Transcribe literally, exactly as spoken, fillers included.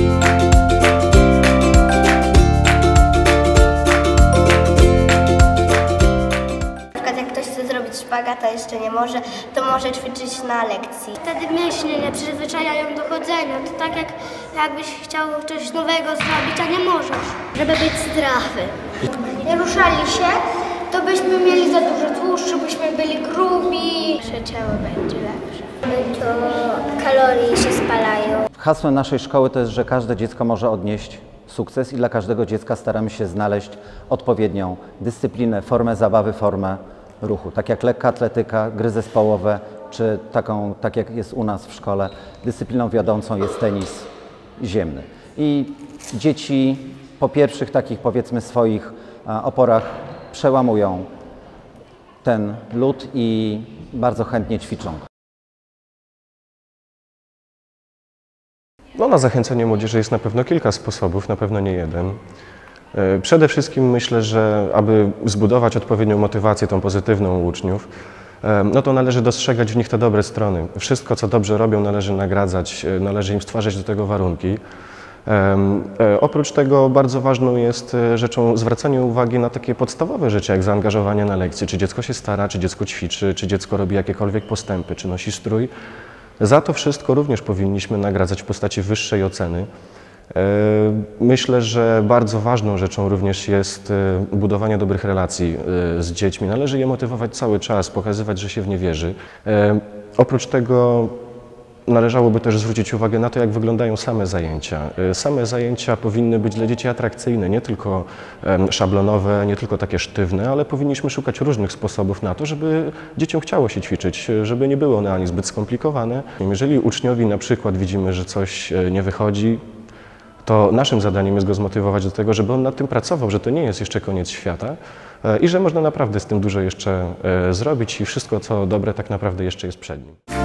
Szpagat, a jeszcze nie może, to może ćwiczyć na lekcji. Wtedy mięśnie nie przyzwyczajają do chodzenia. To tak jak jakbyś chciał coś nowego zrobić, a nie możesz. Żeby być zdrowy. Nie ruszali się, to byśmy mieli za dużo tłuszczu, byśmy byli grubi. Nasze ciało będzie lepsze. To kalorie się spalają. Hasłem naszej szkoły to jest, że każde dziecko może odnieść sukces i dla każdego dziecka staramy się znaleźć odpowiednią dyscyplinę, formę zabawy, formę ruchu. Tak jak lekka atletyka, gry zespołowe, czy taką, tak jak jest u nas w szkole, dyscypliną wiodącą jest tenis ziemny. I dzieci po pierwszych takich, powiedzmy, swoich oporach przełamują ten lód i bardzo chętnie ćwiczą. No, na zachęcenie młodzieży jest na pewno kilka sposobów, na pewno nie jeden. Przede wszystkim myślę, że aby zbudować odpowiednią motywację, tą pozytywną u uczniów, no to należy dostrzegać w nich te dobre strony. Wszystko, co dobrze robią, należy nagradzać, należy im stwarzać do tego warunki. Oprócz tego bardzo ważną jest rzeczą zwracanie uwagi na takie podstawowe rzeczy, jak zaangażowanie na lekcji. Czy dziecko się stara, czy dziecko ćwiczy, czy dziecko robi jakiekolwiek postępy, czy nosi strój. Za to wszystko również powinniśmy nagradzać w postaci wyższej oceny. Myślę, że bardzo ważną rzeczą również jest budowanie dobrych relacji z dziećmi. Należy je motywować cały czas, pokazywać, że się w nie wierzy. Oprócz tego należałoby też zwrócić uwagę na to, jak wyglądają same zajęcia. Same zajęcia powinny być dla dzieci atrakcyjne, nie tylko szablonowe, nie tylko takie sztywne, ale powinniśmy szukać różnych sposobów na to, żeby dzieciom chciało się ćwiczyć, żeby nie były one ani zbyt skomplikowane. Jeżeli uczniowi na przykład widzimy, że coś nie wychodzi, to naszym zadaniem jest go zmotywować do tego, żeby on nad tym pracował, że to nie jest jeszcze koniec świata i że można naprawdę z tym dużo jeszcze zrobić i wszystko, co dobre, tak naprawdę jeszcze jest przed nim.